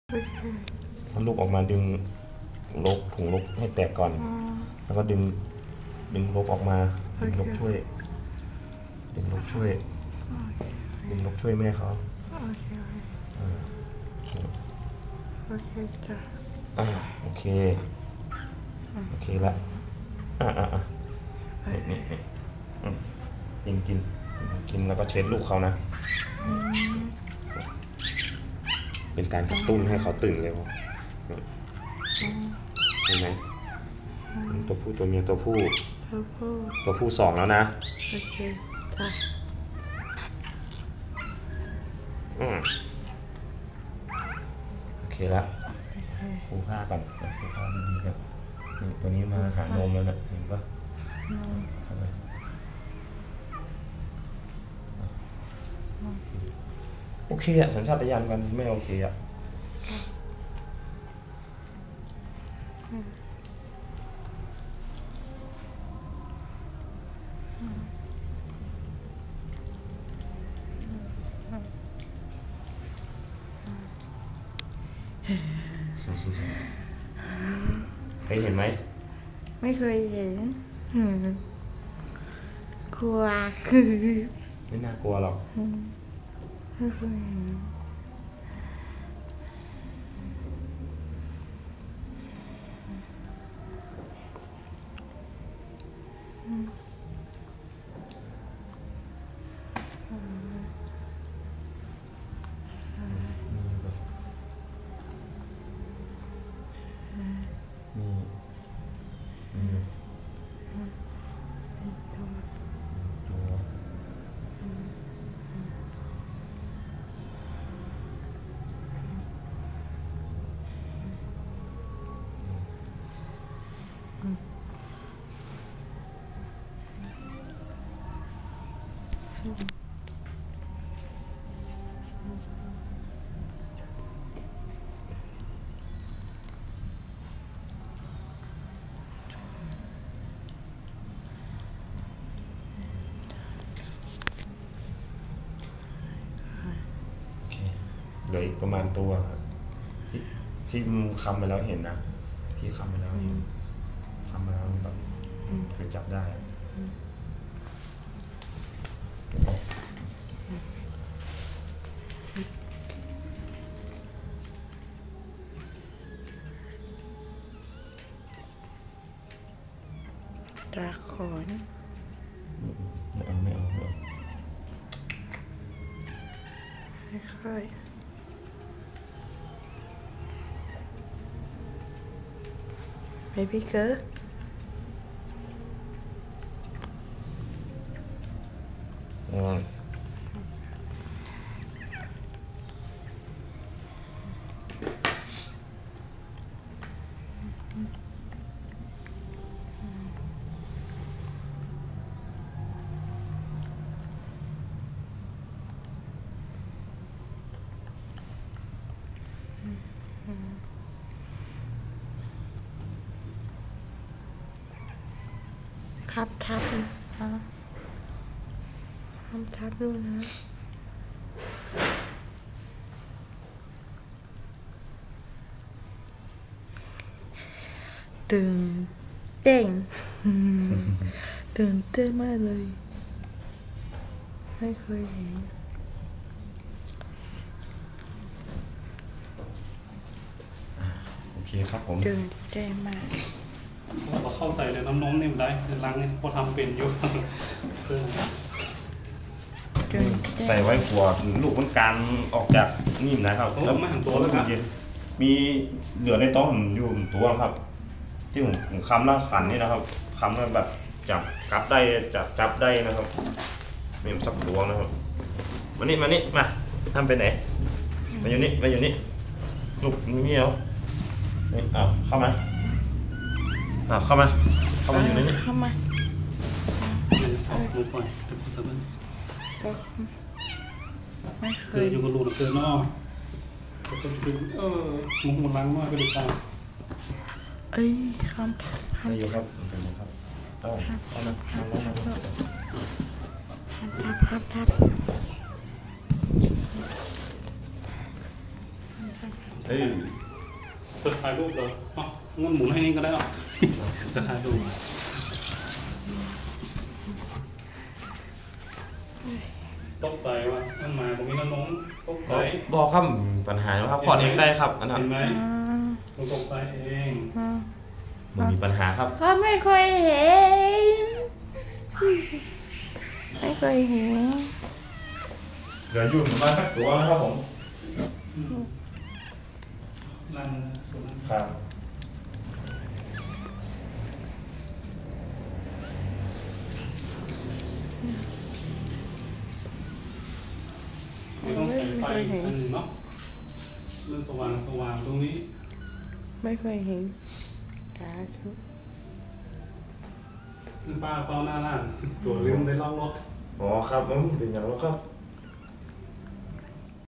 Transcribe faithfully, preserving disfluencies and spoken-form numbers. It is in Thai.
โอเคทำลูกออกมาดึงลกถุงลกให้แตกก่อนแล้วก็ดึงดึงลกออกมาดึงลกช่วยดึงลกช่วยดึงลกช่วยแม่เขาโอเคโอเคจ้ะอ่าโอเคโอเคละอ่าอ่าอ่านี่นี่นี่กินกินกินแล้วก็เช็ดลูกเขานะเป็นการกระตุ้นให้เขาตื่นเร็วเห็นไหมตัวผู้ตัวเมียตัวผู้ตัวผู้ตัวผู้สองแล้วนะโอเคจ้ะอืมโอเคละปูผ้าก่อนปูผ้าดีๆครับนี่ตัวนี้มาหานมแล้วนะเห็นปะโอเคอะสัญชาตญาณกันไม่โอเคอะเคยเห็นไหมไม่เคยเห็นกลัวคือไม่น่ากลัวหรอกไม่เคยเห็นเหลืออีกประมาณตัวที่ที่คำไปแล้วเห็นนะที่คำไปแล้วคำไปแล้วแบบคือจับได้ตาขนไม่เอาไม่เอาไม่เอาไม่ค่อยBaby girl อืมครับทับนะทำทับด้วยนะตื่นเต้นตื่นเต้นมากเลยไม่เคยเห็นโอเคครับผมตื่นเต้นมากพอเข้าใส่เลยน้ำนมนี่มันได้ล้างนี่พอทำเป็นอยู่ใส่ไว้ขวดลูกมันการออกจากนี่นะครับแล้วไม่หันตัวแล้วครับมีเหลือในโต๊ะผมอยู่ตัวครับที่ผมผมคำแล้วขันนี่นะครับคำแล้วแบบจับกับได้จับจับได้นะครับมีสักดวงนะครับมานี่มานี่มาทำไปไหนมาอยู่นี่มาอยู่นี่ลูกนี่เหรอนี่อ้าวเข้ามาอ้าวเข้ามาเข้ามาอยู่ในนี้เข้ามาไม่เคยอยู่กับลูกเกินเนาะเออมุกมันล้างมากก็ดีจังเอ้ยคำทับคำอยู่ครับเป็นครับเอาเอามาเอามาเอามาทับทับทับเฮ้ยจะถ่ายรูปเหรออ๋องั้นหมุนให้นี่ก็ได้หรอ จะถ่ายรูปตกใจว่ะมันมาผมมีน้ำน้องตกใจบอกครับปัญหาครับขอเองได้ครับอันนั้นเห็นไหมอ่าผมตกใจเองอ่ามันมีปัญหาครับเขาไม่เคยเห็น ไม่เคยเห็นเหลืออยู่ประมาณสักตัวนะครับผมนั่นส่วนนั้นครับไม่ต้องใส่ไฟอันหนึ่งเนาะมันสว่างสว่างตรงนี้ไม่เคยเห็นสาธุคือป้าเฝ้าหน้าร้านตัวลืมได้ล็อกรถอ๋อครับอืมเป็นอย่างแล้วครับ